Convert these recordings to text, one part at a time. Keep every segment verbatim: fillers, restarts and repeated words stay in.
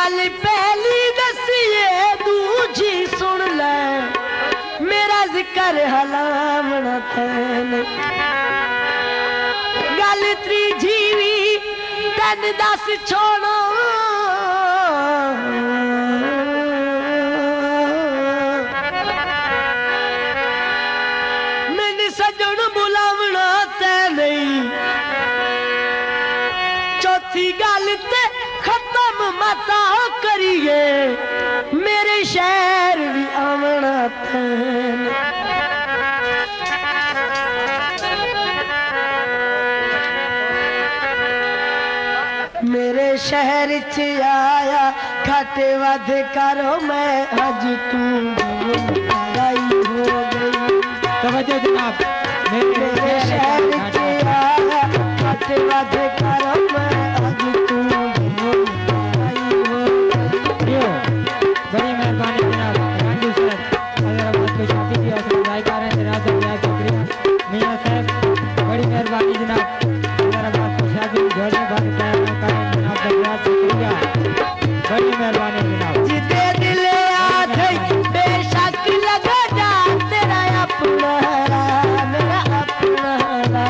गल पहली दसिए दूजी सुन ले मेरा जिक्र हलामना थैन गल त्रीजी भी तन दस छोड़ो मैंने सजन बुलावना तै नहीं चौथी गल ते खत्म मता करिए मेरे शहर भी आमना थैन मेरे शहर च आया घट वध करो मैं अज तू लड़ाई हो गई तवज्जो जनाब मेरे शहर च आया घट वध करो मैं अज तू लड़ाई हो गई। बड़ी मेहरबानी जनाब राजू सर अगर हम आपको शादी की हौसला अफजाई कर रहे हैं जनाब का बेहद शुक्रिया मियां साहब बड़ी मेहरबानी जनाब अगर हम आपको शादी की जोड़ने भाग कर रहे हैं जनाब का बेहद शुक्रिया बड़ी मेहरबानी जनाब जिते दिल आठ बेशक लगा जा तेरा अपना मेरा अपना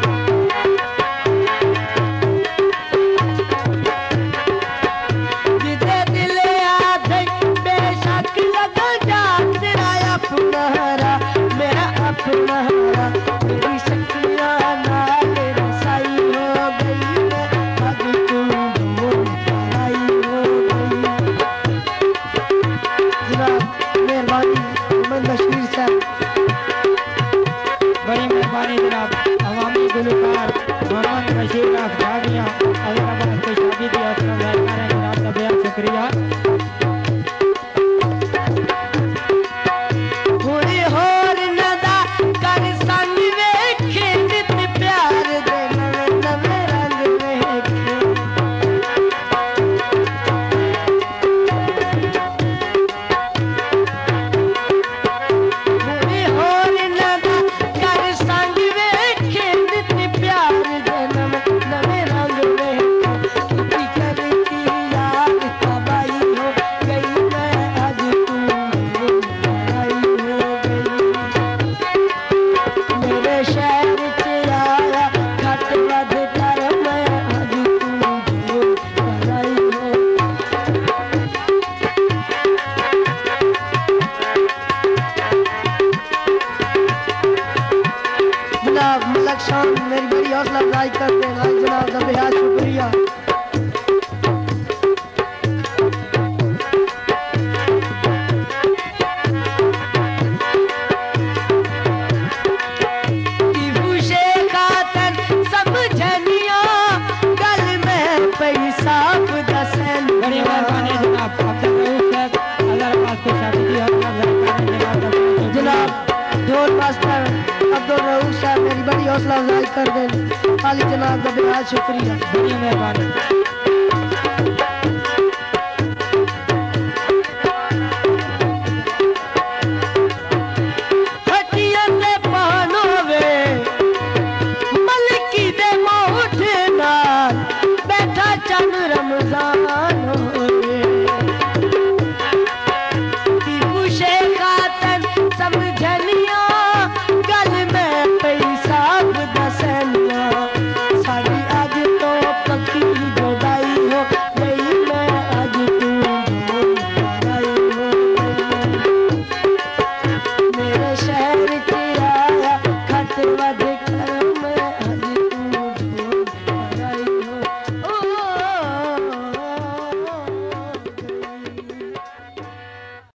जिते दिल आठ बेशक लगा जा तेरा अपना मेरा अपना मेरी शक्तियां नाल रसाई हो गई मैं अब तू लड़ाई हो गई। जनाब मेहरबानी मोहम्मद बशीर साहब बड़ी मेहरबानी जनाब अवामी गुलकार मोहम्मद बशीर का शादियाँ अगर हम आपको शादी की हौसला अफजाई कर रहे हैं जनाब का बेहद शुक्रिया हुणी होर नदा कर संग वेखे नित प्यार दे नवे नवे रंग वेखे हुणी होर नदा कर संग वेखे नित प्यार दे नवे नवे रंग वेखे की करती याद तबाही हो गई मैं आज तू लड़ाई हो गई। मेरे शहर च आया घट वध कर मैं आज तू लड़ाई हो जनाब मलक शान मेरी बड़ी हौसला अफजाई करते हैं जनाब का बेहद शुक्रिया। इबूशे खातन समझनिया गल में पई साफ दसन बड़ी मेहरबानी जनाब अब्दुल रऊफ साहब अगर हम आपको शादी की हौसला अफजाई कर रहे हैं जनाब का बेहद शुक्रिया जनाब ढोल मास्टर अब्दुल रऊफ साहब मेरी बड़ी हौसला अफजाई कर दें आली जनाब का बेहद शुक्रिया। बड़ी मेहरबानी